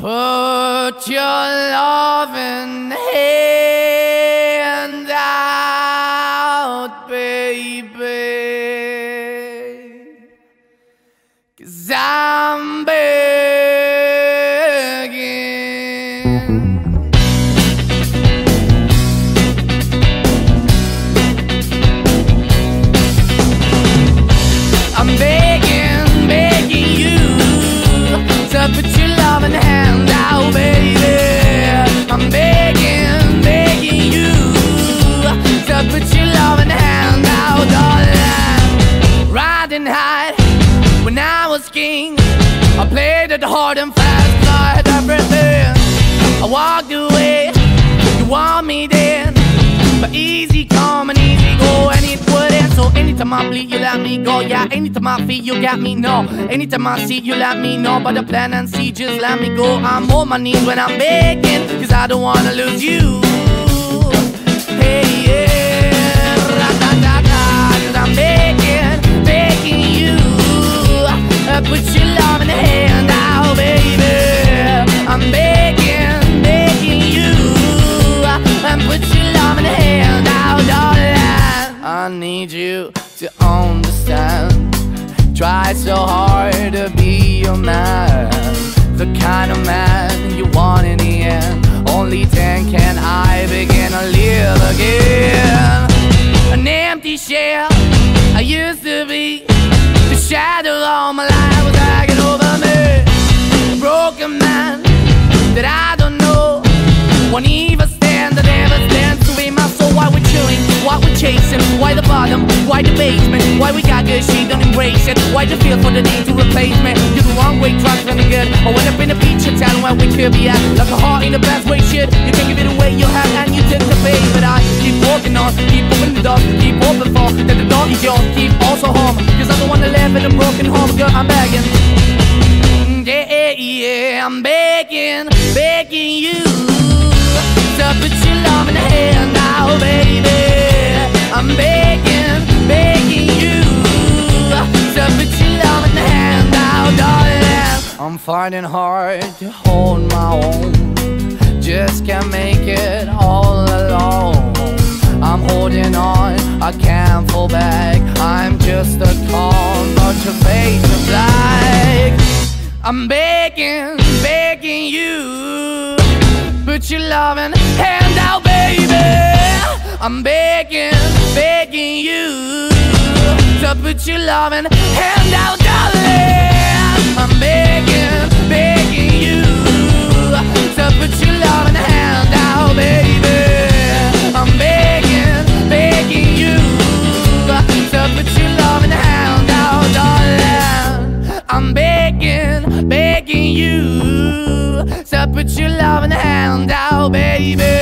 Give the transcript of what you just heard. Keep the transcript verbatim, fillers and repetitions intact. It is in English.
Put your loving hand out, baby, 'cause I'm begging. I'm begging, begging you to put your loving hand out, baby. I'm begging, begging you to put your loving hand out, darling. Riding high when I was king, I played it hard and fast, 'cause I had everything. I walked away, you want me then, but easy come and easy go, and it wouldn't. So anytime I bleed, you let me go. Yeah, anytime I feel, you got me, no. Anytime I see, you let me know. But the plan and see, just let me go. I'm on my knees when I'm begging, 'cause I don't wanna lose you. Hey, yeah, ratatata, 'cause I'm begging, begging you, uh, put your love in the hand out, baby. I'm begging, begging you, uh, and put your love in the hand out, darling. I need you to understand. Try so hard to be your man, the kind of man you want in the end. Only then can I begin to live again. An empty shell I used to be, the shadow all my life was hanging over me. A broken man that I don't know, won't even stand, that never stands to be my soul. Why we're chilling, why we're chasing, why the bottom, why the basement, why we got good, she don't embrace it. Why the feel for the need to replace me? You're the wrong way, trying to the good. I went up in a feature town where we could be at, like a heart in the best way, shit. You can give it away, you have, and you tend to pay. But I keep walking on, keep opening the door, keep open for that the door is yours, keep also home, 'cause I'm the one that live in a broken home. Girl, I'm begging, yeah, yeah, I'm begging, begging you to put your love in the hand now, baby. I'm begging, begging you to put your love in the hand now, darling. I'm finding hard to hold my own, just can't make it all alone. I'm holding on, I can't fall back. I'm just a call, but your face is black. I'm begging, begging you, put your loving hand out, baby. I'm begging, begging you to put your loving hand out, darling. I'm begging, begging you to put your loving hand out, baby. I'm begging, begging you to put your loving hand out, darling. I'm begging, begging you to put your loving hand out, baby.